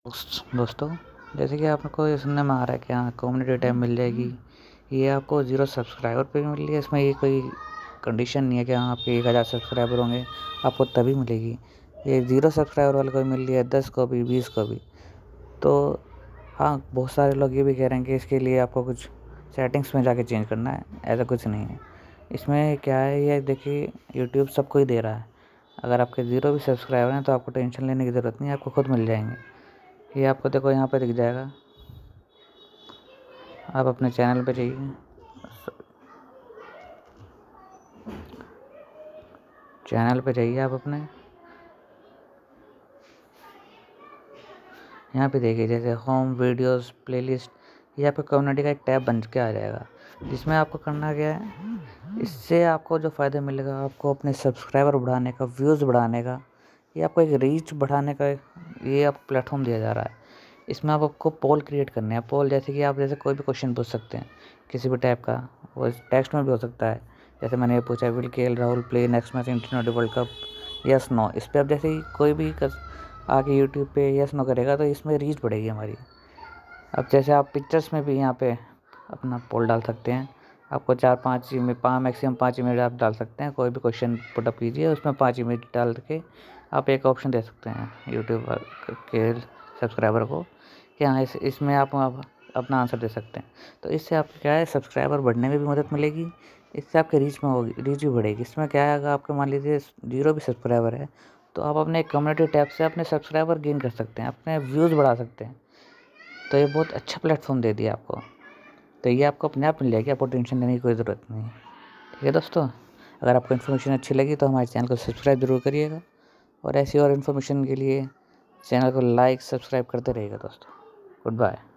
दोस्तों, जैसे कि आपको ये सुनने में आ रहा है कि हाँ कम्युनिटी टैब मिल जाएगी। ये आपको 0 सब्सक्राइबर पे भी मिल रही है। इसमें ये कोई कंडीशन नहीं है कि हाँ आपके 1000 सब्सक्राइबर होंगे आपको तभी मिलेगी। ये 0 सब्सक्राइबर वाले को भी मिल रही है, 10 को भी, 20 को भी। तो हाँ, बहुत सारे लोग ये भी कह रहे हैं कि इसके लिए आपको कुछ सेटिंग्स में जाके चेंज करना है। ऐसा कुछ नहीं है। इसमें क्या है, ये देखिए यूट्यूब सबको ही दे रहा है। अगर आपके 0 भी सब्सक्राइबर हैं तो आपको टेंशन लेने की ज़रूरत नहीं है, आपको खुद मिल जाएंगे। ये आपको देखो यहाँ पे दिख जाएगा। आप अपने चैनल पे जाइए, आप अपने यहाँ पे देखिए, जैसे होम, वीडियोस, प्लेलिस्ट। ये आपको कम्युनिटी का एक टैब बन के आ जाएगा, जिसमें आपको करना क्या है। इससे आपको जो फ़ायदा मिलेगा, आपको अपने सब्सक्राइबर बढ़ाने का, व्यूज़ बढ़ाने का, ये आपको एक रीच बढ़ाने का ये आपको प्लेटफॉर्म दिया जा रहा है। इसमें आपको पोल क्रिएट करने हैं। पोल जैसे कि आप जैसे कोई भी क्वेश्चन पूछ सकते हैं किसी भी टाइप का, वो टेक्स्ट में भी हो सकता है। जैसे मैंने ये पूछा, will KL Rahul play next match in T20 world cup, yes no. इस पर आप जैसे ही कोई भी आके यूट्यूब पे यस नो करेगा तो इसमें रीच बढ़ेगी हमारी। अब जैसे आप पिक्चर्स में भी यहाँ पे अपना पोल डाल सकते हैं। आपको 4-5 इमेज, मैक्सिमम 5 इमेज आप डाल सकते हैं। कोई भी क्वेश्चन पुटअप कीजिए, उसमें 5 इमेज डाल के आप एक ऑप्शन दे सकते हैं यूट्यूब के सब्सक्राइबर को कि हाँ इसमें आप अपना आंसर दे सकते हैं। तो इससे आपको क्या है, सब्सक्राइबर बढ़ने में भी मदद मिलेगी। इससे आपके रीच भी बढ़ेगी। इसमें क्या है, अगर आपके मान लीजिए 0 भी सब्सक्राइबर है तो आप अपने कम्युनिटी टैब से अपने सब्सक्राइबर गेन कर सकते हैं, अपने व्यूज़ बढ़ा सकते हैं। तो ये बहुत अच्छा प्लेटफॉर्म दे दिया आपको। तो ये आपको अपने आप मिल जाएगी, आपको टेंशन लेने की कोई ज़रूरत नहीं है। ठीक है दोस्तों, अगर आपको इन्फॉर्मेशन अच्छी लगी तो हमारे चैनल को सब्सक्राइब ज़रूर करिएगा, और ऐसी और इन्फॉर्मेशन के लिए चैनल को लाइक, सब्सक्राइब करते रहिएगा दोस्तों। Good bye.